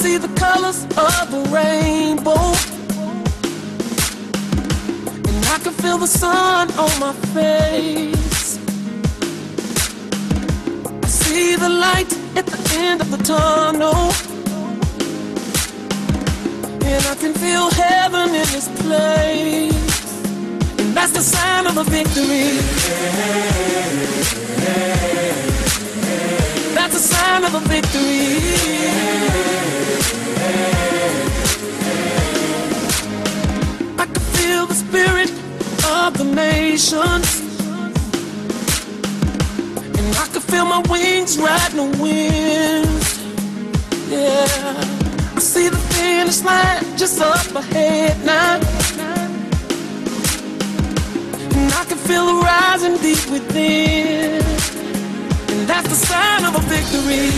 see the colors of the rainbow, and I can feel the sun on my face. I see the light at the end of the tunnel, and I can feel heaven in this place. And that's the sign of a victory. That's a sign of a victory. I can feel the spirit of the nations, and I can feel my wings riding the wind. Yeah, I see the finish line just up ahead now, and I can feel the rising deep within. And that's the sign of a victory.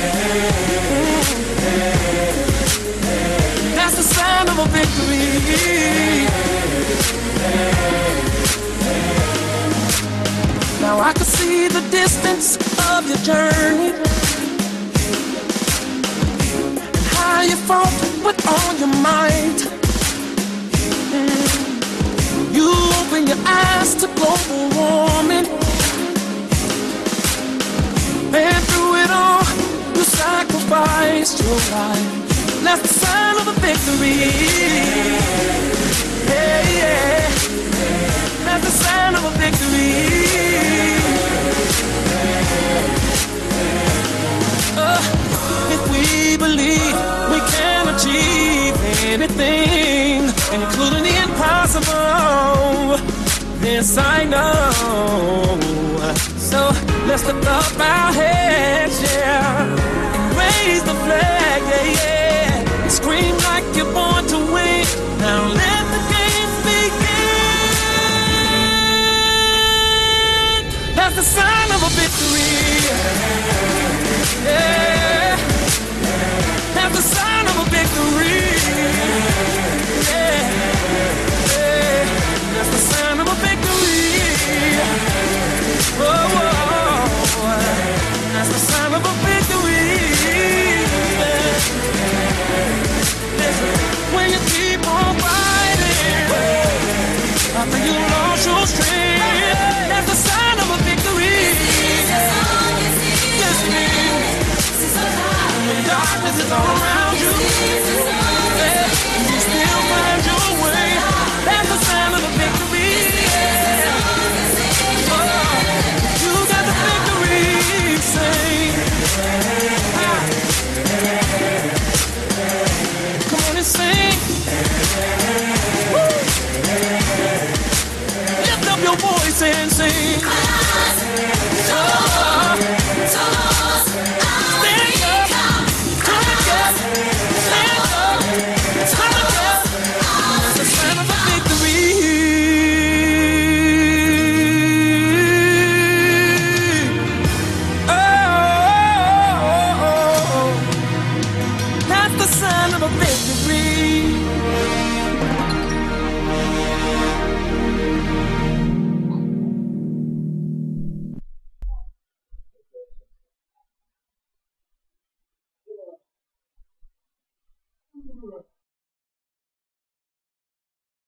That's the sign of a victory. Now I can see the distance of your journey, and how you fought with all your might. You open your eyes to global warming, and through it all, you sacrificed your life. That's the sign of a victory. Yeah, yeah. That's the sign of a victory. If we believe we can achieve anything, including the impossible, this I know. So let's lift up our heads, yeah, and raise the flag, yeah, yeah, and scream like you're born to win. Now let the games begin. That's the sign of a victory. Yeah, that's the sign of a victory. Yeah, yeah, that's the sign of a victory. Oh, oh, that's the sign of a victory. Listen, when you keep on fighting after you lost your strength, that's the sign of a victory. Yes, it is. When darkness is all around you, yeah, you still find your way. That's the sign of a victory. Come on and sing. Woo. Lift up your voice and sing. Thank you.